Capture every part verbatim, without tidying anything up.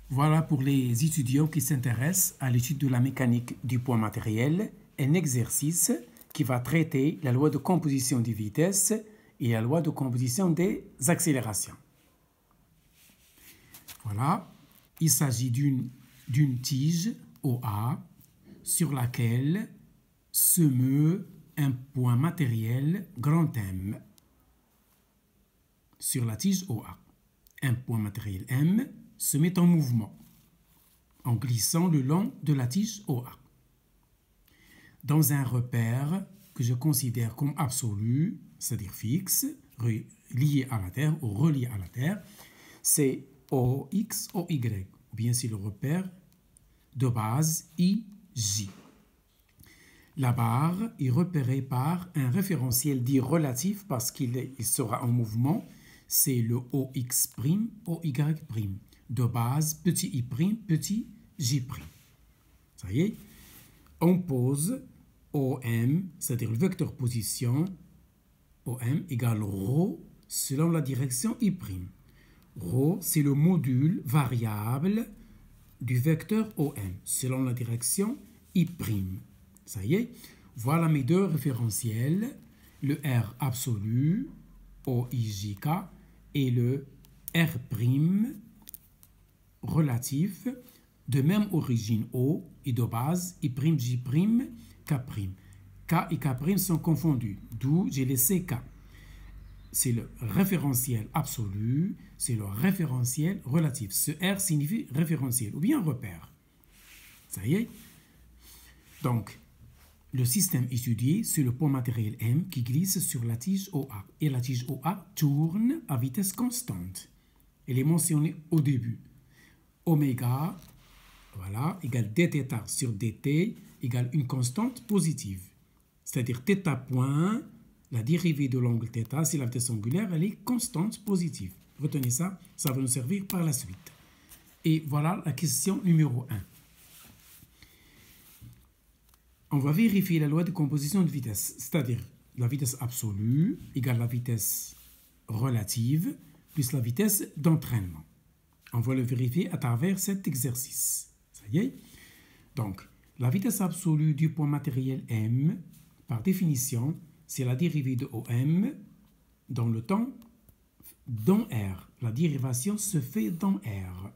Voilà pour les étudiants qui s'intéressent à l'étude de la mécanique du poids matériel, un exercice qui va traiter la loi de composition des vitesses et la loi de composition des accélérations. Voilà, il s'agit d'une d'une tige O A sur laquelle se meut un point matériel grand M. Sur la tige O A, un point matériel M se met en mouvement en glissant le long de la tige O A. Dans un repère que je considère comme absolu, c'est-à-dire fixe, lié à la Terre ou relié à la Terre, c'est O X, O Y, ou bien c'est le repère de base I J. La barre est repérée par un référentiel dit relatif parce qu'il sera en mouvement, c'est le O X', O Y', de base petit i', petit j'. Ça y est, on pose O M, c'est-à-dire le vecteur position, O M égale ρ selon la direction i'. Ρ, c'est le module variable du vecteur O M selon la direction i'. Ça y est, voilà mes deux référentiels, le R absolu, O I J K, et le R' relatif, de même origine O et de base I', J', K'. K et K' sont confondus, d'où j'ai laissé K. C'est le référentiel absolu, c'est le référentiel relatif. Ce R signifie référentiel ou bien repère. Ça y est. Donc, le système étudié, c'est le point matériel M qui glisse sur la tige O A. Et la tige O A tourne à vitesse constante. Elle est mentionnée au début. Oméga, voilà, égale dθ sur dt, égale une constante positive. C'est-à-dire θ point, la dérivée de l'angle θ, c'est la vitesse angulaire, elle est constante positive. Retenez ça, ça va nous servir par la suite. Et voilà la question numéro un. On va vérifier la loi de composition de vitesse, c'est-à-dire la vitesse absolue égale la vitesse relative plus la vitesse d'entraînement. On va le vérifier à travers cet exercice. Ça y est. Donc, la vitesse absolue du point matériel M, par définition, c'est la dérivée de O M dans le temps dans R. La dérivation se fait dans R.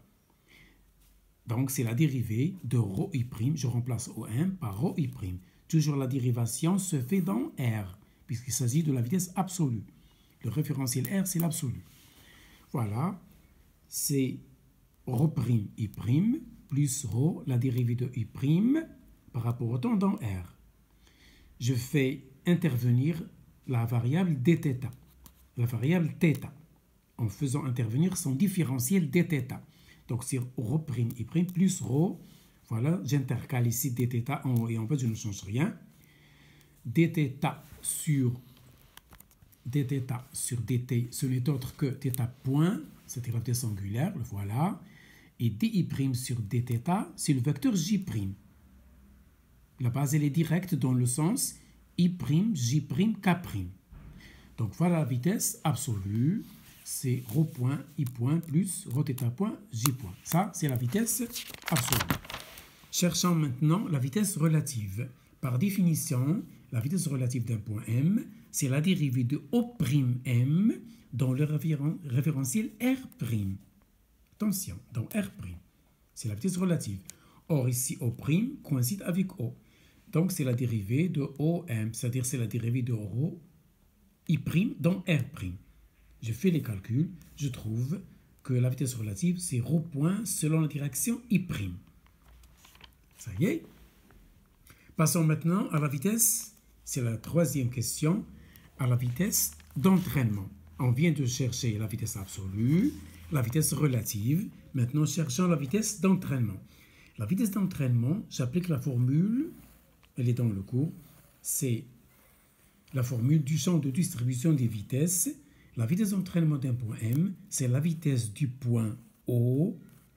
Donc, c'est la dérivée de ρi'. Je remplace O M par ρi'. Toujours la dérivation se fait dans R, puisqu'il s'agit de la vitesse absolue. Le référentiel R, c'est l'absolu. Voilà, c'est ρ'I' plus ρ, la dérivée de I' par rapport au temps dans R. Je fais intervenir la variable dθ, la variable θ, en faisant intervenir son différentiel dθ. Donc, c'est ρ'I' plus ρ. Voilà, j'intercale ici dθ en haut et en bas, je ne change rien. dθ sur dθ sur dt, ce n'est autre que θ point, c'est-à-dire la vitesse angulaire, le voilà. Et di' sur dθ, c'est le vecteur j'. La base, elle est directe dans le sens I', j', k'. Donc, voilà la vitesse absolue. C'est ρ point, I point plus ρθ point, J point. Ça, c'est la vitesse absolue. Cherchons maintenant la vitesse relative. Par définition, la vitesse relative d'un point M, c'est la dérivée de O'M dans le référentiel R'. Attention, dans R'. C'est la vitesse relative. Or, ici, O' coïncide avec O. Donc, c'est la dérivée de O M, c'est-à-dire c'est la dérivée de ρI' dans R'. Je fais les calculs, je trouve que la vitesse relative, c'est ρ point selon la direction I'. Ça y est. Passons maintenant à la vitesse, c'est la troisième question, à la vitesse d'entraînement. On vient de chercher la vitesse absolue, la vitesse relative. Maintenant, cherchons la vitesse d'entraînement. La vitesse d'entraînement, j'applique la formule, elle est dans le cours, c'est la formule du champ de distribution des vitesses. La vitesse d'entraînement d'un point M, c'est la vitesse du point O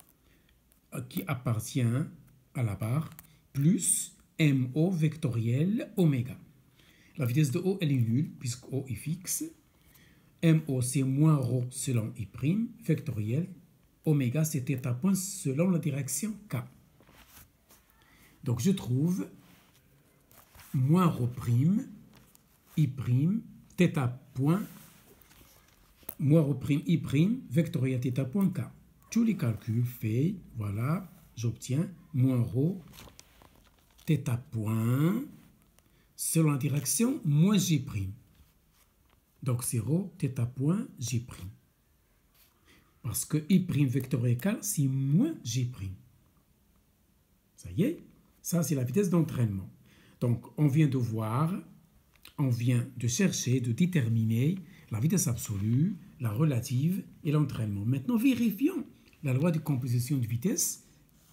qui appartient à la barre plus mo vectoriel oméga. La vitesse de O, elle est nulle puisque O est fixe. Mo, c'est moins ρ selon I', vectoriel oméga, c'est θ point selon la direction K. Donc, je trouve moins ρ', I', θ point, moins ρ', I', vectoriel θ point K. Tous les calculs faits, voilà, j'obtiens moins ρ, θ point, selon la direction moins J'. Donc, c'est ρ, θ point, J'. Parce que I' vectoriel K, c'est moins J'. Ça y est, ça c'est la vitesse d'entraînement. Donc, on vient de voir, on vient de chercher, de déterminer la vitesse absolue, la relative et l'entraînement. Maintenant, vérifions la loi de composition de vitesse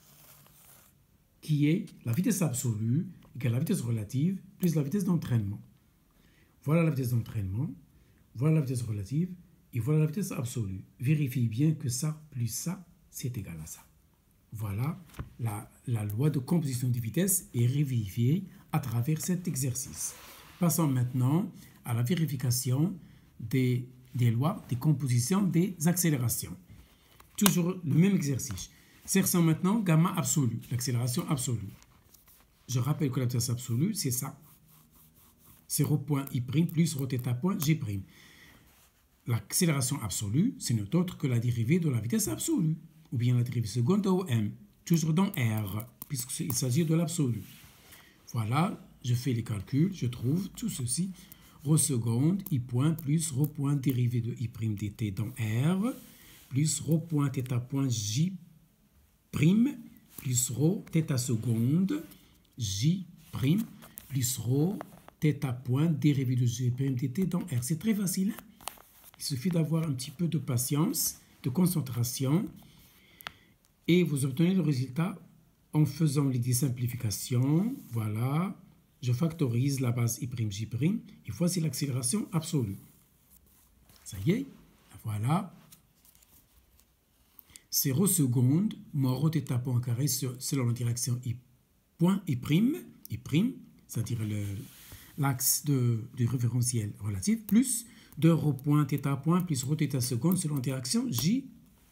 qui est la vitesse absolue égale la vitesse relative plus la vitesse d'entraînement. Voilà la vitesse d'entraînement, voilà la vitesse relative et voilà la vitesse absolue. Vérifiez bien que ça plus ça, c'est égal à ça. Voilà, la, la loi de composition de vitesse est vérifiée à travers cet exercice. Passons maintenant à la vérification des, des lois de composition des accélérations. Toujours le même exercice. Cherchons maintenant gamma absolue, l'accélération absolue. Je rappelle que la vitesse absolue, c'est ça. C'est ρ point I' plus ρ θ point J'. L'accélération absolue, ce n'est autre que la dérivée de la vitesse absolue, ou bien la dérivée seconde de M, toujours dans R, puisqu'il s'agit de l'absolu. Voilà, je fais les calculs, je trouve tout ceci. Ρ seconde, I point plus ρ point dérivée de I' dt dans R, plus ρ point θ point J', plus ρ θ seconde, J', plus ρ θ point dérivée de J' dt dans R. C'est très facile. Il suffit d'avoir un petit peu de patience, de concentration, et vous obtenez le résultat en faisant les simplifications. Voilà, je factorise la base I', J', et voici l'accélération absolue. Ça y est, voilà. C'est ρ seconde moins ρ θ point carré selon la direction I point I', I', c'est-à-dire l'axe de, du référentiel relatif, plus deux ρ point θ point plus ρ θ seconde selon la direction J'.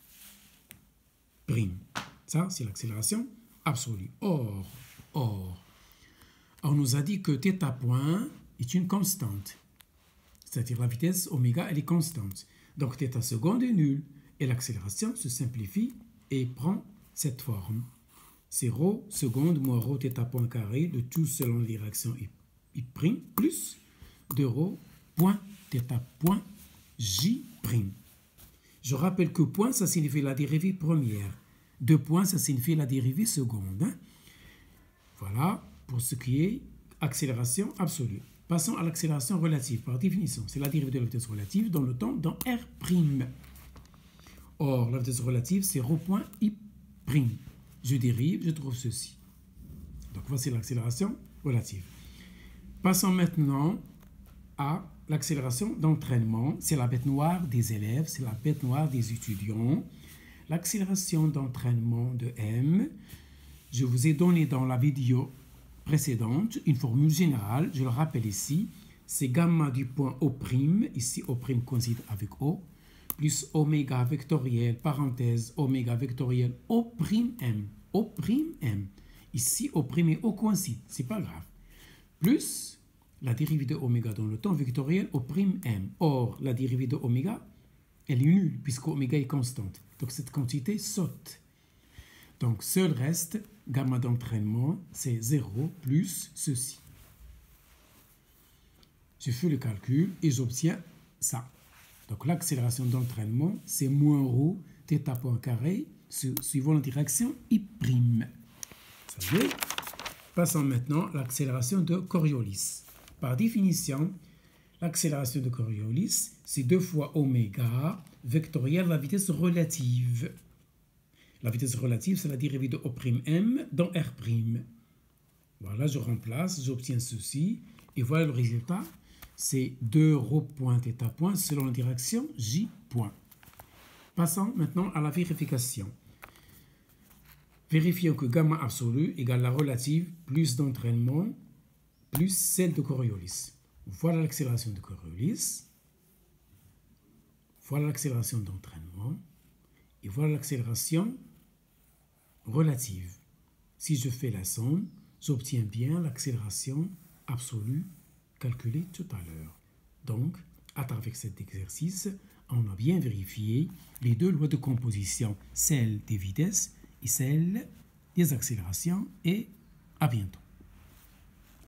Ça, c'est l'accélération absolue. Or, or, on nous a dit que θ point est une constante. C'est-à-dire la vitesse oméga, elle est constante. Donc, θ seconde est nul. Et l'accélération se simplifie et prend cette forme. C'est ρ seconde moins ρ θ point carré, le tout selon la direction I', I' plus de ρ point θ point J'. Je rappelle que point, ça signifie la dérivée première. Deux points, ça signifie la dérivée seconde. Hein? Voilà pour ce qui est accélération absolue. Passons à l'accélération relative. Par définition, c'est la dérivée de la vitesse relative dans le temps dans R'. Or, la vitesse relative, c'est ρ point I'. Je dérive, je trouve ceci. Donc, voici l'accélération relative. Passons maintenant à l'accélération d'entraînement. C'est la bête noire des élèves, c'est la bête noire des étudiants. L'accélération d'entraînement de M, je vous ai donné dans la vidéo précédente une formule générale, je le rappelle ici, c'est gamma du point O', ici O' coïncide avec O, plus oméga vectoriel, parenthèse, oméga vectoriel O'M, O'M. Ici, O' et O coïncident, c'est pas grave. Plus la dérivée de oméga dans le temps vectoriel O'M. Or, la dérivée de oméga, elle est nulle, puisque oméga est constante. Donc, cette quantité saute. Donc, seul reste, gamma d'entraînement, c'est zéro plus ceci. Je fais le calcul et j'obtiens ça. Donc, l'accélération d'entraînement, c'est moins ρ θ point carré suivant la direction I'. Ça y est. Passons maintenant à l'accélération de Coriolis. Par définition, l'accélération de Coriolis, c'est deux fois oméga vectoriel la vitesse relative. La vitesse relative, c'est la dérivée de O'M dans R'. Voilà, je remplace, j'obtiens ceci, et voilà le résultat. C'est deux ρ point θ point selon la direction J point. Passons maintenant à la vérification. Vérifions que gamma absolue égale la relative plus d'entraînement plus celle de Coriolis. Voilà l'accélération de Coriolis. Voilà l'accélération d'entraînement. Et Et voilà l'accélération relative. Si je fais la somme, j'obtiens bien l'accélération absolue calculée tout à l'heure. Donc, à travers cet exercice, on a bien vérifié les deux lois de composition, celle des vitesses et celle des accélérations, et à bientôt.